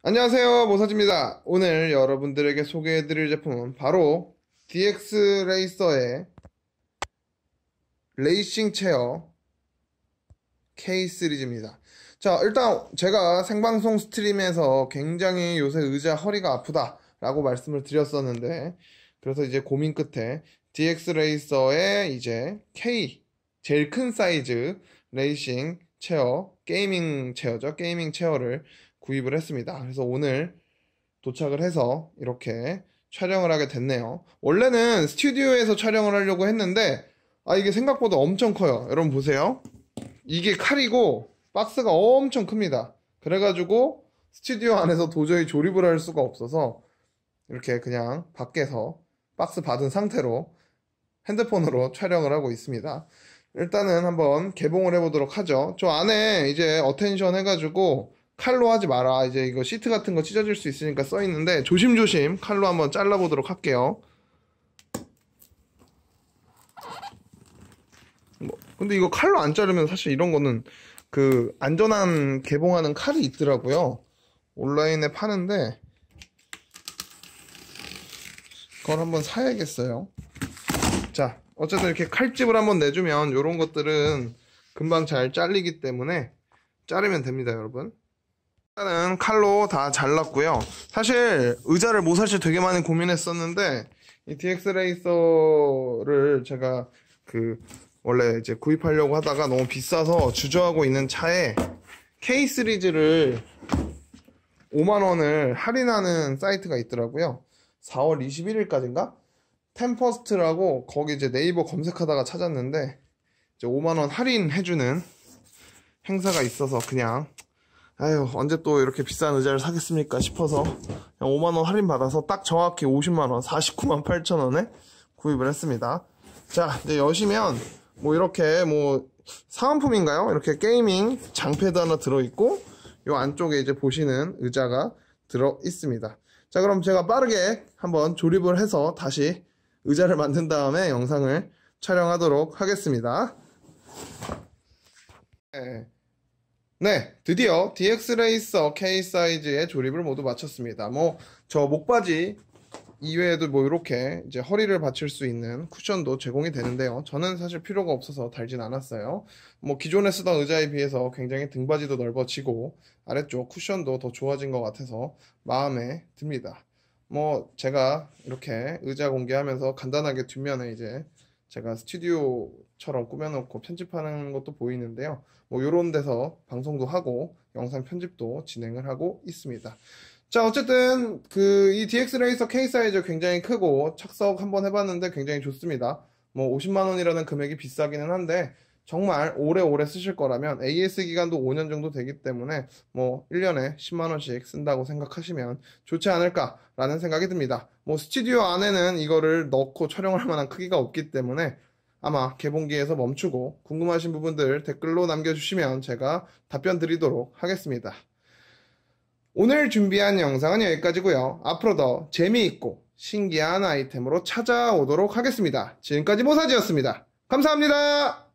안녕하세요, 모사지입니다. 오늘 여러분들에게 소개해드릴 제품은 바로 DX 레이서의 레이싱 체어 K 시리즈입니다. 자, 일단 제가 생방송 스트림에서 굉장히 요새 의자 허리가 아프다 라고 말씀을 드렸었는데, 그래서 이제 고민 끝에 DX 레이서의 이제 K 제일 큰 사이즈 레이싱 체어, 게이밍 체어죠. 게이밍 체어를 구입을 했습니다. 그래서 오늘 도착을 해서 이렇게 촬영을 하게 됐네요. 원래는 스튜디오에서 촬영을 하려고 했는데 이게 생각보다 엄청 커요. 여러분 보세요. 이게 칼이고 박스가 엄청 큽니다. 그래가지고 스튜디오 안에서 도저히 조립을 할 수가 없어서 이렇게 그냥 밖에서 박스 받은 상태로 핸드폰으로 촬영을 하고 있습니다. 일단은 한번 개봉을 해보도록 하죠. 저 안에 이제 어텐션 해가지고 칼로 하지 마라, 이제 이거 시트 같은 거 찢어질 수 있으니까 써있는데 조심조심 칼로 한번 잘라보도록 할게요. 근데 이거 칼로 안 자르면 사실 이런 거는 그 안전한 개봉하는 칼이 있더라고요. 온라인에 파는데 그걸 한번 사야겠어요. 자, 어쨌든 이렇게 칼집을 한번 내주면 이런 것들은 금방 잘 잘리기 때문에 자르면 됩니다, 여러분. 일단은 칼로 다 잘랐고요. 사실 의자를 뭐 살지 되게 많이 고민했었는데 이 DX 레이서를 제가 원래 이제 구입하려고 하다가 너무 비싸서 주저하고 있는 차에 K 시리즈를 5만원을 할인하는 사이트가 있더라고요. 4월 21일까지인가? 템퍼스트라고 거기 이제 네이버 검색하다가 찾았는데 이제 5만원 할인해주는 행사가 있어서 그냥 언제 또 이렇게 비싼 의자를 사겠습니까 싶어서 그냥 5만원 할인 받아서 딱 정확히 50만원 49만 8천원에 구입을 했습니다. 자, 이제 여시면 뭐 이렇게 뭐 사은품인가요? 이렇게 게이밍 장패드 하나 들어있고 요 안쪽에 이제 보시는 의자가 들어있습니다. 자, 그럼 제가 빠르게 한번 조립을 해서 다시 의자를 만든 다음에 영상을 촬영하도록 하겠습니다. 네, 드디어 DX 레이서 K 사이즈의 조립을 모두 마쳤습니다. 저 목바지 이외에도 이렇게 이제 허리를 받칠 수 있는 쿠션도 제공이 되는데요. 저는 사실 필요가 없어서 달진 않았어요. 기존에 쓰던 의자에 비해서 굉장히 등받이도 넓어지고 아래쪽 쿠션도 더 좋아진 것 같아서 마음에 듭니다. 제가 이렇게 의자 공개하면서 간단하게 뒷면에 이제 제가 스튜디오처럼 꾸며놓고 편집하는 것도 보이는데요. 요런 데서 방송도 하고 영상 편집도 진행을 하고 있습니다. 자, 어쨌든 이 DX 레이서 K 사이즈 굉장히 크고 착석 한번 해봤는데 굉장히 좋습니다. 50만원이라는 금액이 비싸기는 한데 정말 오래오래 쓰실 거라면 AS 기간도 5년 정도 되기 때문에 1년에 10만원씩 쓴다고 생각하시면 좋지 않을까라는 생각이 듭니다. 스튜디오 안에는 이거를 넣고 촬영할 만한 크기가 없기 때문에 아마 개봉기에서 멈추고 궁금하신 부분들 댓글로 남겨주시면 제가 답변 드리도록 하겠습니다. 오늘 준비한 영상은 여기까지고요. 앞으로 더 재미있고 신기한 아이템으로 찾아오도록 하겠습니다. 지금까지 모사지였습니다. 감사합니다.